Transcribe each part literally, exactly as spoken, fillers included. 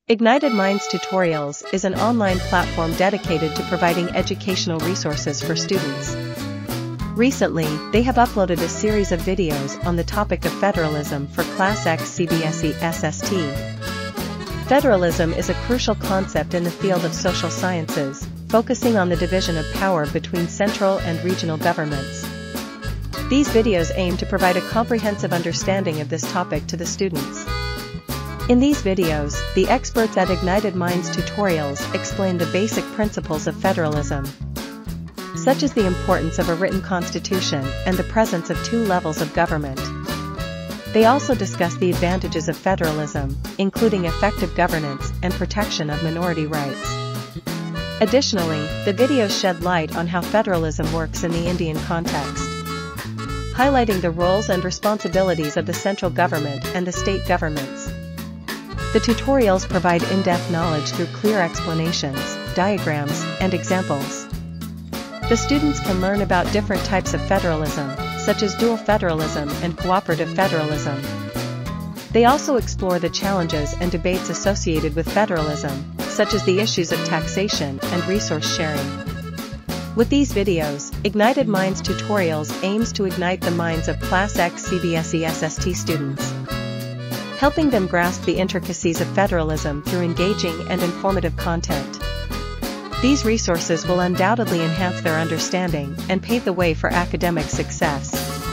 Ignited Minds Tutorials is an online platform dedicated to providing educational resources for students. Recently, they have uploaded a series of videos on the topic of federalism for Class X C B S E S S T. Federalism is a crucial concept in the field of social sciences, focusing on the division of power between central and regional governments. These videos aim to provide a comprehensive understanding of this topic to the students. In these videos, the experts at Ignited Minds Tutorials explain the basic principles of federalism, such as the importance of a written constitution and the presence of two levels of government. They also discuss the advantages of federalism, including effective governance and protection of minority rights. Additionally, the videos shed light on how federalism works in the Indian context, highlighting the roles and responsibilities of the central government and the state governments. The tutorials provide in-depth knowledge through clear explanations, diagrams, and examples. The students can learn about different types of federalism, such as dual federalism and cooperative federalism. They also explore the challenges and debates associated with federalism, such as the issues of taxation and resource sharing. With these videos, Ignited Minds Tutorials aims to ignite the minds of Class X C B S E S S T students, helping them grasp the intricacies of federalism through engaging and informative content. These resources will undoubtedly enhance their understanding and pave the way for academic success.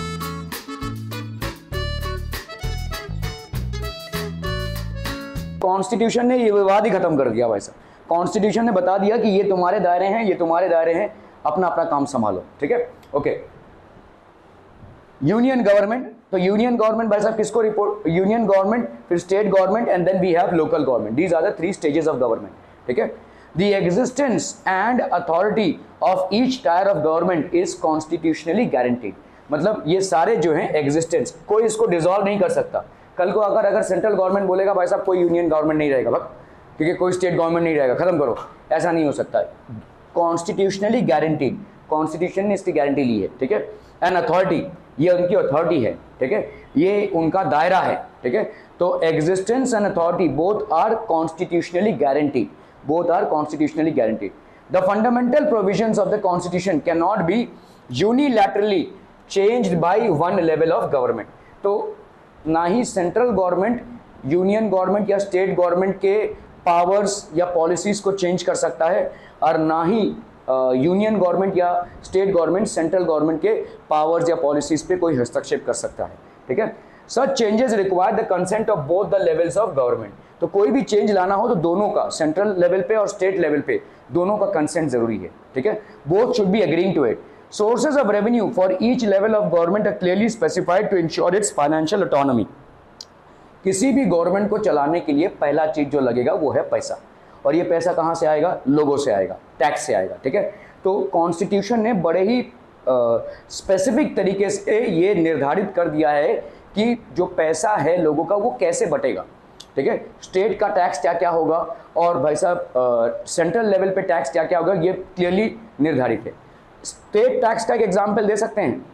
Constitution ने ये विवाद ही खत्म कर दिया भाई साहब। Constitution ने बता दिया कि ये तुम्हारे दायरे हैं, ये तुम्हारे दायरे हैं, अपना अपना काम संभालो। ठीक है, ओके। यूनियन गवर्नमेंट, तो यूनियन गवर्नमेंट भाई साहब किसको रिपोर्ट? यूनियन गवर्नमेंट, फिर state government and then we have local government. These are the three stages of government. ठीक है, the existence and authority of each tier of government is constitutionally guaranteed. मतलब ये सारे जो हैं एग्जिस्टेंस, कोई इसको डिसॉल्व नहीं कर सकता। कल को अगर अगर सेंट्रल गवर्नमेंट बोलेगा भाई साहब कोई यूनियन गवर्नमेंट नहीं रहेगा, बस ठीक है, कोई स्टेट गवर्नमेंट नहीं रहेगा, खत्म करो, ऐसा नहीं हो सकता है। कॉन्स्टिट्यूशनली गारंटीड, कॉन्स्टिट्यूशन ने इसकी गारंटी ली है। ठीक है, एंड अथॉरिटी, ये उनकी अथॉरिटी है। ठीक है, ये उनका दायरा है। ठीक है, तो existence and authority both are constitutionally guaranteed, both are constitutionally guaranteed. The fundamental provisions of the constitution can not be unilaterally changed by one level of government. तो ना ही सेंट्रल गवर्नमेंट यूनियन गवर्नमेंट या state government के powers या policies को change कर सकता है, और ना ही यूनियन गवर्नमेंट या स्टेट गवर्नमेंट सेंट्रल गवर्नमेंट के पावर्स या पॉलिसीज पे कोई हस्तक्षेप कर सकता है। ठीक है, such changes require the consent of both the levels of government. तो कोई भी चेंज लाना हो तो दोनों का, सेंट्रल लेवल पे और स्टेट लेवल पे, दोनों का कंसेंट जरूरी है। ठीक है, both should be agreeing to it. Sources of revenue for each level of government are clearly specified to ensure its financial autonomy. किसी भी गवर्नमेंट को चलाने के लिए पहला चीज जो लगेगा वो है पैसा, और ये पैसा कहाँ से आएगा? लोगों से आएगा, टैक्स से आएगा। ठीक है, तो कॉन्स्टिट्यूशन ने बड़े ही स्पेसिफिक तरीके से ये निर्धारित कर दिया है कि जो पैसा है लोगों का वो कैसे बटेगा। ठीक है, स्टेट का टैक्स क्या क्या होगा और भाई साहब सेंट्रल लेवल पे टैक्स क्या क्या होगा, ये क्लियरली निर्धारित है। स्टेट टैक्स का एक एग्जांपल दे सकते हैं,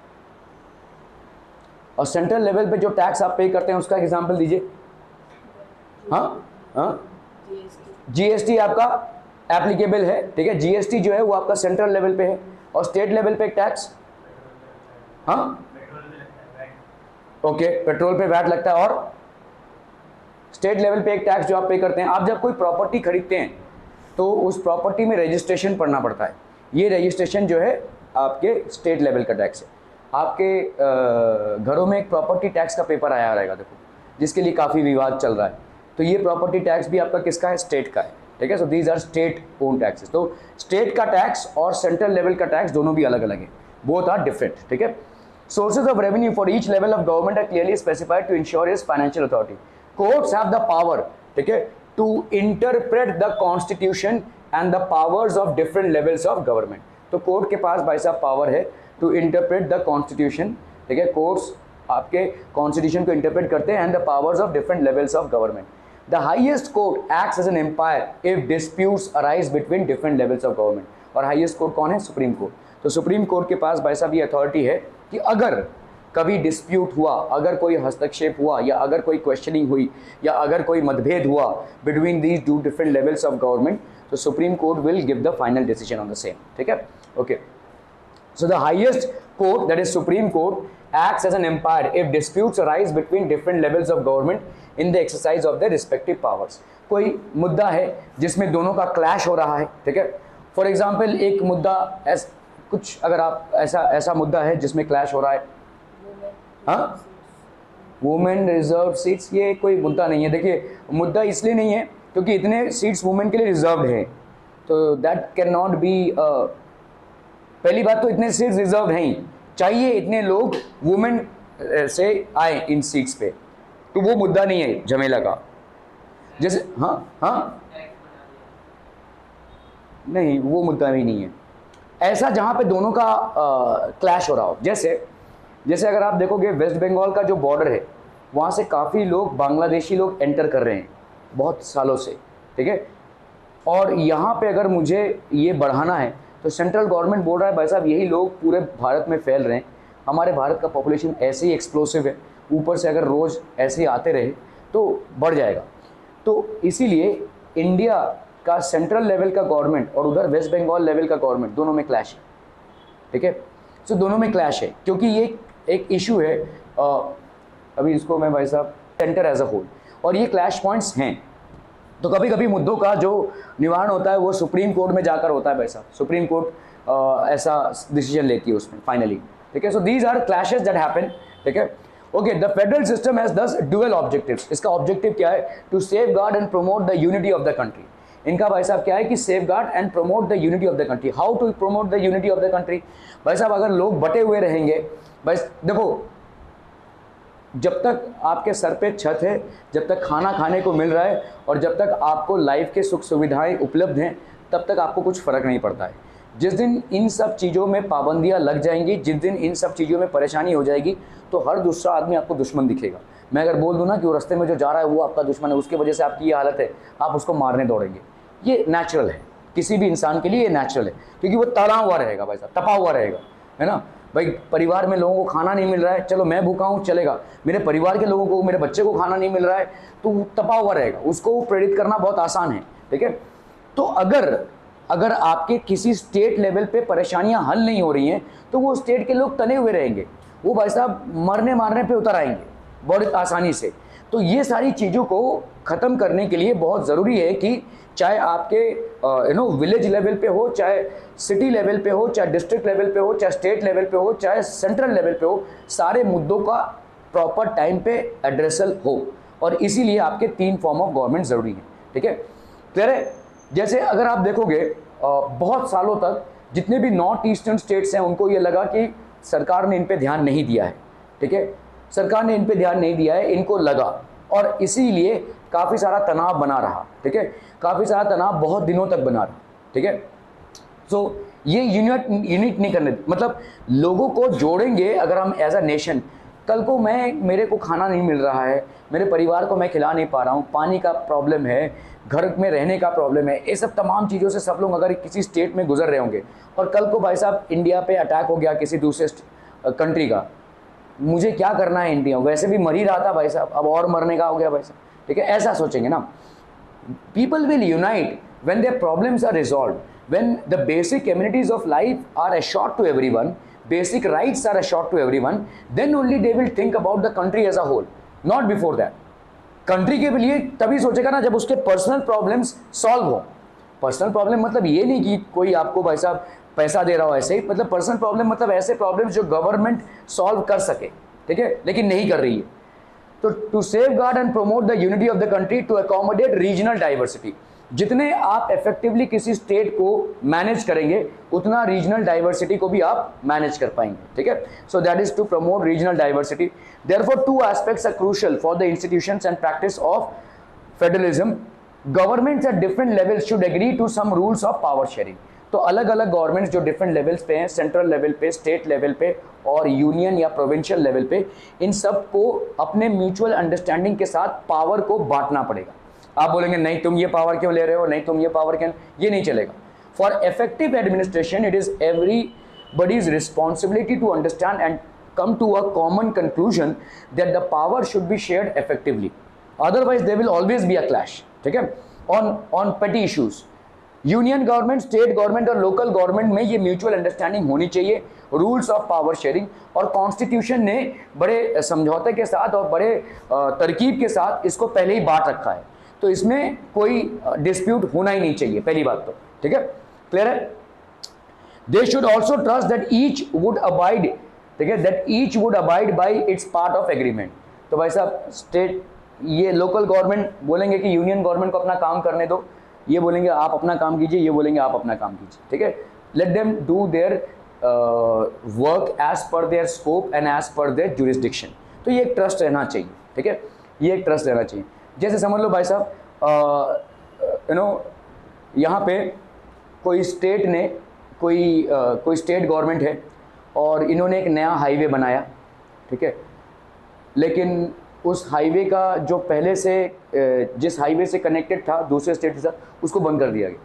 और सेंट्रल लेवल पे जो टैक्स आप पे करते हैं उसका एग्जांपल दीजिए। हाँ हाँ, जीएसटी आपका एप्लीकेबल है। ठीक है, जीएसटी जो है वो आपका सेंट्रल लेवल पे है, और स्टेट लेवल पे एक टैक्स, हाँ ओके, पेट्रोल पे वैट लगता है, और स्टेट लेवल पे एक टैक्स जो आप पे करते हैं। आप जब कोई प्रॉपर्टी खरीदते हैं तो उस प्रॉपर्टी में रजिस्ट्रेशन पढ़ना पड़ता है। ये रजिस्ट्रेशन जो है आपके स्टेट लेवल का टैक्स है। आपके घरों में एक प्रॉपर्टी टैक्स का पेपर आया रहेगा, देखो, जिसके लिए काफ़ी विवाद चल रहा है। तो ये प्रॉपर्टी टैक्स भी आपका किसका है? स्टेट का है। ठीक है, so these are state own taxes. तो स्टेट का टैक्स और सेंट्रल लेवल का टैक्स दोनों भी अलग अलग है, बोथ आर डिफरेंट। ठीक है, sources of revenue for each level of government are clearly specified to ensure is financial authority. Courts have the power, ठीक है, to interpret the constitution and the powers of different levels of government. तो court के पास भाई साहब power है to interpret the constitution. ठीक है, कोर्ट्स आपके कॉन्स्टिट्यूशन को इंटरप्रेट करते हैं, and the powers of different levels of government. The highest court acts as an umpire if disputes arise between different levels of government. और highest court कौन है? Supreme Court. तो सुप्रीम कोर्ट के पास भाई साहब ये अथॉरिटी है कि अगर कभी डिस्प्यूट हुआ, अगर कोई हस्तक्षेप हुआ या अगर कोई क्वेश्चनिंग हुई या अगर कोई मतभेद हुआ between these two different levels of government, तो Supreme Court will give the final decision on the same. ठीक है, okay. So the highest court, that is Supreme Court, acts as an umpire if disputes arise between different levels of government in the exercise of their respective powers. कोई मुद्दा है जिसमें दोनों का clash हो रहा है, ठीक है. फॉर एग्जाम्पल एक मुद्दा ऐस, कुछ अगर आप ऐसा ऐसा मुद्दा है जिसमें क्लैश हो रहा है, हाँ, वुमेन रिजर्व सीट्स, ये कोई मुद्दा नहीं है. देखिए मुद्दा इसलिए नहीं है क्योंकि इतने सीट्स वुमेन के लिए रिजर्व्ड हैं, तो दैट कैन नॉट बी, पहली बात तो इतने सीट्स रिजर्व हैं ही, चाहिए इतने लोग वुमेन से आए इन सीट्स पे, तो वो मुद्दा नहीं है झमेला का. जैसे हाँ हाँ नहीं, वो मुद्दा भी नहीं है ऐसा जहाँ पे दोनों का क्लैश हो रहा हो. जैसे जैसे अगर आप देखोगे वेस्ट बंगाल का जो बॉर्डर है, वहाँ से काफ़ी लोग बांग्लादेशी लोग एंटर कर रहे हैं बहुत सालों से, ठीक है. और यहाँ पे अगर मुझे ये बढ़ाना है तो सेंट्रल गवर्नमेंट बोल रहा है भाई साहब यही लोग पूरे भारत में फैल रहे हैं, हमारे भारत का पॉपुलेशन ऐसे ही एक्सप्लोसिव है, ऊपर से अगर रोज़ ऐसे ही आते रहे तो बढ़ जाएगा. तो इसीलिए इंडिया का सेंट्रल लेवल का गवर्नमेंट और उधर वेस्ट बंगाल लेवल का गवर्नमेंट, दोनों में क्लैश है, ठीक है. सो दोनों में क्लैश है क्योंकि ये एक इशू है, आ, अभी इसको मैं भाई साहब सेंटर एज अ होल, और ये क्लैश पॉइंट्स हैं. तो कभी कभी मुद्दों का जो निवारण होता है वो सुप्रीम कोर्ट में जाकर होता है भाई साहब, सुप्रीम कोर्ट आ, ऐसा डिसीजन लेती है उसमें फाइनली, ठीक है. So these are clashes that happen, ठीक है. Okay, the federal system has this dual objectives. इसका ऑब्जेक्टिव क्या है? To safeguard and promote the unity of the country. इनका भाई साहब क्या है कि safeguard and promote the unity of the country. How to promote the unity of the country? भाई साहब अगर लोग बटे हुए रहेंगे, भाई देखो जब तक आपके सर पे छत है, जब तक खाना खाने को मिल रहा है और जब तक आपको लाइफ के सुख सुविधाएं उपलब्ध हैं, तब तक आपको कुछ फ़र्क नहीं पड़ता है. जिस दिन इन सब चीज़ों में पाबंदियां लग जाएंगी, जिस दिन इन सब चीज़ों में परेशानी हो जाएगी, तो हर दूसरा आदमी आपको दुश्मन दिखेगा. मैं अगर बोल दूँ ना कि वो रास्ते में जो जा रहा है वो आपका दुश्मन है, उसकी वजह से आपकी ये हालत है, आप उसको मारने दौड़ेंगे. ये नेचुरल है, किसी भी इंसान के लिए ये नेचुरल है, क्योंकि वो तला हुआ रहेगा भाई साहब, तपा हुआ रहेगा, है ना. भाई परिवार में लोगों को खाना नहीं मिल रहा है, चलो मैं भूखा हूँ चलेगा, मेरे परिवार के लोगों को, मेरे बच्चे को खाना नहीं मिल रहा है, तो तपा हुआ रहेगा, उसको प्रेरित करना बहुत आसान है, ठीक है. तो अगर अगर आपके किसी स्टेट लेवल पे परेशानियां हल नहीं हो रही हैं, तो वो स्टेट के लोग तने हुए रहेंगे, वो भाई साहब मरने मारने पे उतर आएंगे बहुत आसानी से. तो ये सारी चीज़ों को ख़त्म करने के लिए बहुत ज़रूरी है कि चाहे आपके यू नो विलेज लेवल पे हो, चाहे सिटी लेवल पे हो, चाहे डिस्ट्रिक्ट लेवल पे हो, चाहे स्टेट लेवल पे हो, चाहे सेंट्रल लेवल पे हो, सारे मुद्दों का प्रॉपर टाइम पे एड्रेसल हो. और इसीलिए आपके तीन फॉर्म ऑफ गवर्नमेंट ज़रूरी है, ठीक है. क्लियर है? जैसे अगर आप देखोगे बहुत सालों तक जितने भी नॉर्थ ईस्टर्न स्टेट्स हैं, उनको ये लगा कि सरकार ने इन पे ध्यान नहीं दिया है, ठीक है. सरकार ने इन पे ध्यान नहीं दिया है, इनको लगा, और इसीलिए काफ़ी सारा तनाव बना रहा, ठीक है. काफ़ी सारा तनाव बहुत दिनों तक बना रहा, ठीक है. सो so, ये यूनिट यूनिट नहीं करने, मतलब लोगों को जोड़ेंगे अगर हम एज अ नेशन. कल को मैं मेरे को खाना नहीं मिल रहा है, मेरे परिवार को मैं खिला नहीं पा रहा हूँ, पानी का प्रॉब्लम है, घर में रहने का प्रॉब्लम है, ये सब तमाम चीज़ों से सब लोग अगर किसी स्टेट में गुजर रहे होंगे, और कल को भाई साहब इंडिया पे अटैक हो गया किसी दूसरे कंट्री का, मुझे क्या करना है? इंडिया वैसे भी मर ही रहा था भाई साहब, अब और मरने का हो गया भाई साहब, ठीक है. ऐसा सोचेंगे ना. People will unite when their problems are resolved, when the basic amenities of life are assured to everyone, basic rights are assured to everyone, then only they will think about the country as a whole, not before that. Country के लिए तभी सोचेगा ना जब उसके personal problems solve हो. Personal problem मतलब ये नहीं कि कोई आपको भाई साहब पैसा दे रहा हो, ऐसे ही, मतलब पर्सनल प्रॉब्लम मतलब ऐसे प्रॉब्लम्स जो गवर्नमेंट सॉल्व कर सके, ठीक है, लेकिन नहीं कर रही है. तो to safeguard and promote the unity of the country, to accommodate regional diversity. जितने आप इफेक्टिवली किसी स्टेट को मैनेज करेंगे, उतना रीजनल डाइवर्सिटी को भी आप मैनेज कर पाएंगे, ठीक है. So that is to promote regional diversity. Therefore two aspects are crucial for the institutions and practice of federalism. Governments at different levels should agree to some rules of power sharing. तो अलग अलग governments जो different levels पे हैं, central level पे, state level पे और union या प्रोविंशियल लेवल पे, इन सब को अपने म्यूचुअल अंडरस्टैंडिंग के साथ पावर को बांटना पड़ेगा. आप बोलेंगे नहीं तुम ये पावर क्यों ले रहे हो, नहीं तुम ये पावर क्यों, ये नहीं चलेगा. For effective administration it is everybody's responsibility to understand and come to a common conclusion that the power should be shared effectively. Otherwise, there will always be a clash. ठीक है? On on petty issues. Union government, state government और local government में ये mutual understanding होनी चाहिए, rules of power sharing, और constitution ने बड़े समझौते के साथ और बड़े तरकीब के साथ इसको पहले ही बांट रखा है, तो इसमें कोई डिस्प्यूट होना ही नहीं चाहिए, पहली बात तो। ठीक है, क्लियर है? They should also trust that each would abide, ठीक है, that each would abide by its part of agreement. तो भाई साहब, स्टेट ये लोकल गवर्नमेंट बोलेंगे कि यूनियन गवर्नमेंट को अपना काम करने दो, ये बोलेंगे आप अपना काम कीजिए, ये बोलेंगे आप अपना काम कीजिए। ठीक है, let them do their work as per their scope and as per their jurisdiction. तो ये एक ट्रस्ट रहना चाहिए। ठीक है, ये एक ट्रस्ट रहना चाहिए। जैसे समझ लो भाई साहब, यू नो यहाँ पे कोई स्टेट ने कोई uh, कोई स्टेट गवर्नमेंट है और इन्होंने एक नया हाईवे बनाया। ठीक है, लेकिन उस हाईवे का जो पहले से जिस हाईवे से कनेक्टेड था दूसरे स्टेट के साथ, उसको बंद कर दिया गया।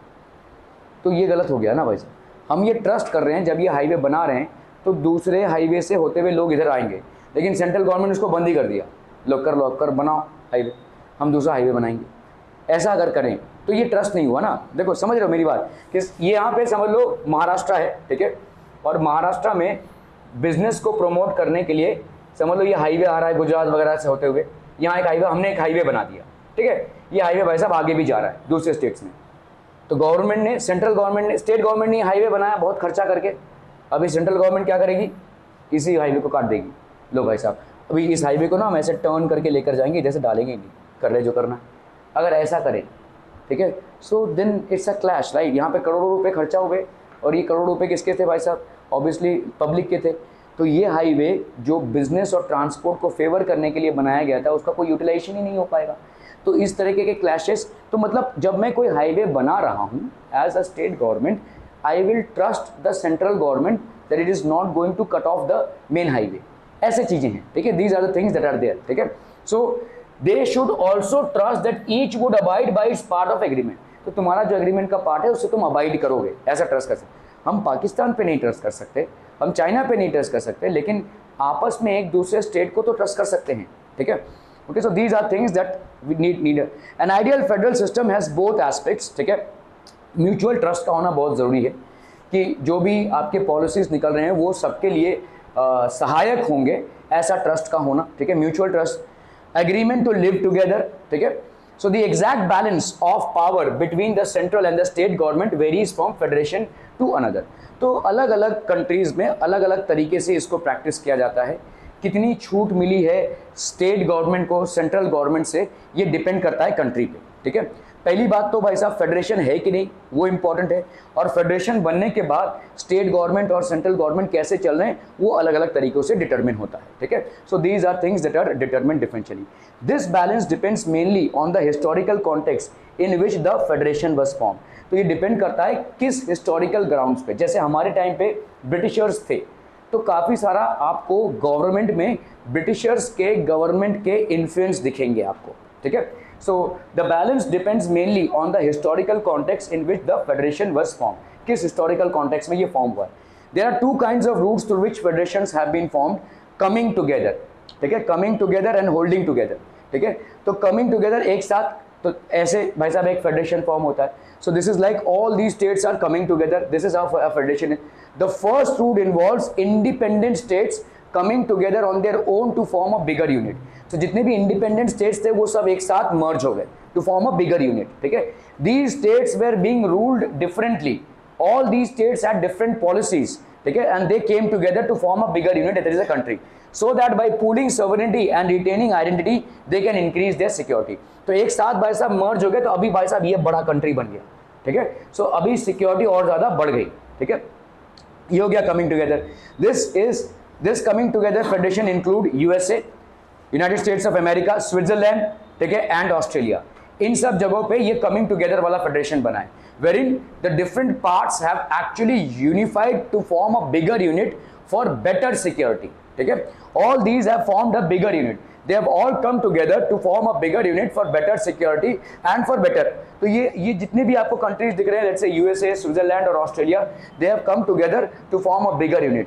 तो ये गलत हो गया ना भाई साहब। हम ये ट्रस्ट कर रहे हैं, जब ये हाईवे बना रहे हैं तो दूसरे हाईवे से होते हुए लोग इधर आएंगे, लेकिन सेंट्रल गवर्नमेंट उसको बंद ही कर दिया, लोग कर लो कर बनाओ हाईवे, हम दूसरा हाईवे बनाएंगे। ऐसा अगर करें तो ये ट्रस्ट नहीं हुआ ना। देखो समझ रहे हो मेरी बात, कि ये यहाँ पे समझ लो महाराष्ट्र है, ठीक है, और महाराष्ट्र में बिजनेस को प्रमोट करने के लिए समझ लो ये हाईवे आ रहा है गुजरात वगैरह से होते हुए, यहाँ एक हाईवे, हमने एक हाईवे बना दिया। ठीक है, ये हाईवे भाई साहब आगे भी जा रहा है दूसरे स्टेट्स में। तो गवर्नमेंट ने, सेंट्रल गवर्नमेंट ने, स्टेट गवर्नमेंट ने हाईवे बनाया बहुत खर्चा करके, अभी सेंट्रल गवर्नमेंट क्या करेगी, इसी हाईवे को काट देगी। लो भाई साहब, अभी इस हाईवे को ना हम ऐसे टर्न करके लेकर जाएंगे, जैसे डालेंगे नहीं, कर ले जो करना। अगर ऐसा करें, ठीक है, so then it's a clash, right. यहाँ पे करोड़ों रुपए खर्चा हुए और ये करोड़ों रुपए किसके थे भाई साहब, ऑब्वियसली पब्लिक के थे। तो ये हाईवे जो बिजनेस और ट्रांसपोर्ट को फेवर करने के लिए बनाया गया था, उसका कोई यूटिलाइजेशन ही नहीं हो पाएगा। तो इस तरीके के क्लैशेस, तो मतलब जब मैं कोई हाईवे बना रहा हूँ as a state government, I will trust the central government that it is not going to cut off the main highway. ऐसे चीजें हैं, ठीक है, these are the things that are there. ठीक है, so they should also trust that each would abide by its part of agreement. तो तुम्हारा जो एग्रीमेंट का पार्ट है उससे तुम अबाइड करोगे, ऐसा ट्रस्ट कर सकते। हम पाकिस्तान पे नहीं ट्रस्ट कर सकते, हम चाइना पे नहीं ट्रस्ट कर सकते, लेकिन आपस में एक दूसरे स्टेट को तो ट्रस्ट कर सकते हैं। ठीक है, okay, so these are things that we need need an ideal federal system has both aspects. ठीक है, म्यूचुअल ट्रस्ट का होना बहुत ज़रूरी है कि जो भी आपके पॉलिसीज निकल रहे हैं वो सबके लिए आ, सहायक होंगे, ऐसा ट्रस्ट का होना। ठीक है, mutual trust, agreement to live together. ठीक है, so the exact balance of power between the central and the state government varies from federation to another। तो अलग अलग कंट्रीज में अलग अलग तरीके से इसको प्रैक्टिस किया जाता है। कितनी छूट मिली है स्टेट गवर्नमेंट को सेंट्रल गवर्नमेंट से, ये डिपेंड करता है कंट्री पे। ठीक है, पहली बात तो भाई साहब फेडरेशन है कि नहीं वो इंपॉर्टेंट है, और फेडरेशन बनने के बाद स्टेट गवर्नमेंट और सेंट्रल गवर्नमेंट कैसे चल रहे हैं वो अलग अलग तरीकों से डिटरमिन होता है। ठीक है, so these are things that are determine differentially. This balance depends mainly on the historical context in which the federation was form. तो ये डिपेंड करता है किस हिस्टोरिकल ग्राउंड्स पे। जैसे हमारे टाइम पे ब्रिटिशर्स थे, तो काफ़ी सारा आपको गवर्नमेंट में ब्रिटिशर्स के गवर्नमेंट के इन्फ्लुएंस दिखेंगे आपको। ठीक है, so the balance depends mainly on the historical context in which the federation was formed। किस historical context में ये form हुआ है। There are two kinds of routes through which federations have been formed, coming together। ठीक है, coming together and holding together। ठीक है, तो coming together एक साथ, तो ऐसे भाई साहब एक फेडरेशन फॉर्म होता है। So this is like all these states are coming together, this is how a federation is। The first route involves independent states coming together on their own to form a bigger unit। तो जितने भी independent states थे वो सब एक साथ merge हो गए to form a bigger unit. ठीक है, these states were being ruled differently, all these states had different policies. ठीक है, and they came together to form a bigger unit that is a country, so that by pooling sovereignty and retaining identity they can increase their security. तो एक साथ भाई साहब मर्ज हो गए, तो अभी भाई साहब ये बड़ा कंट्री बन गया। ठीक है, सो so अभी सिक्योरिटी और ज्यादा बढ़ गई। ठीक है, ये हो गया coming together. This is this coming together federation include USA, United States of America, Switzerland, ठीक है, एंड ऑस्ट्रेलिया। इन सब जगहों पे ये कमिंग टुगेदर वाला फेडरेशन बना है, wherein the different parts have actually unified to form a bigger unit for better security। ठीक है, all these have formed a bigger unit, they have all come together to form a bigger unit for better security and for better। तो ये ये जितने भी आपको countries दिख रहे हैं, let's say यूएसए, स्विट्जरलैंड और Australia, they have come together to form a bigger unit।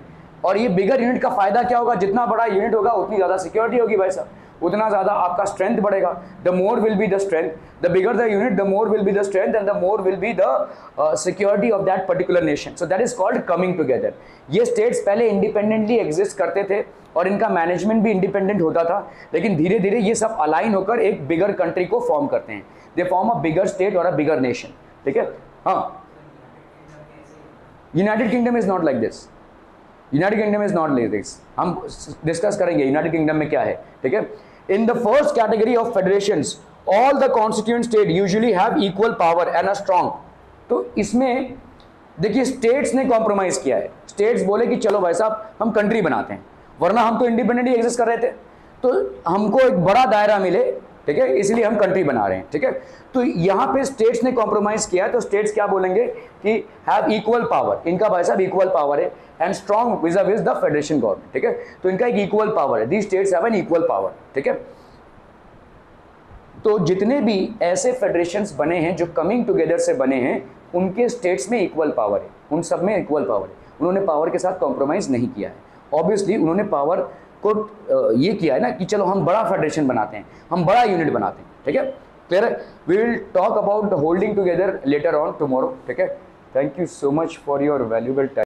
और ये बिगर यूनिट का फायदा क्या होगा, जितना बड़ा यूनिट होगा उतनी ज्यादा सिक्योरिटी होगी भाई साहब, उतना ज्यादा आपका स्ट्रेंथ बढ़ेगा. The more will be the strength, the bigger the unit, the more will be the strength and the more will be the security of that particular nation. So that is called coming together. ये states पहले independently exist करते थे और इनका management भी independent होता था, लेकिन धीरे धीरे ये सब अलाइन होकर एक बिगर कंट्री को फॉर्म करते हैं. They form a bigger state और अ बिगर नेशन. ठीक है. हाँ, United Kingdom is not like this. United Kingdom is not like this. हम डिस्कस करेंगे यूनाइटेड किंगडम में क्या है. ठीक है. In the first category of federations all the constituent state usually have equal power and a strong. तो इसमें देखिए स्टेट्स ने कॉम्प्रोमाइज किया है. स्टेट्स बोले कि चलो भाई साहब हम कंट्री बनाते हैं, वरना हम तो इंडिपेंडेंटली एग्जिस्ट कर रहे थे, तो हमको एक बड़ा दायरा मिले. ठीक है, इसलिए हम कंट्री बना रहे हैं. ठीक है. तो यहाँ पे स्टेट्स ने कॉम्प्रोमाइज किया, तो स्टेट्स क्या बोलेंगे कि हैव इक्वल पावर. इनका भाई साहब इक्वल पावर है and strong vis a vis the federation government. ठीक है. तो इनका एक इक्वल पावर है. The states have an equal power. ठीक है. तो जितने भी ऐसे फेडरेशंस बने हैं जो कमिंग टुगेदर से बने हैं, उनके स्टेट्स में इक्वल पावर है, उन सब में इक्वल पावर है. उन्होंने पावर के साथ कॉम्प्रोमाइज नहीं किया है. ऑब्वियसली उन्होंने पावर को ये किया है ना कि चलो हम बड़ा फेडरेशन बनाते हैं, हम बड़ा यूनिट बनाते हैं. ठीक है. क्लियर है. We will talk about the holding together later on tomorrow. ठीक है. Thank you so much for your valuable time.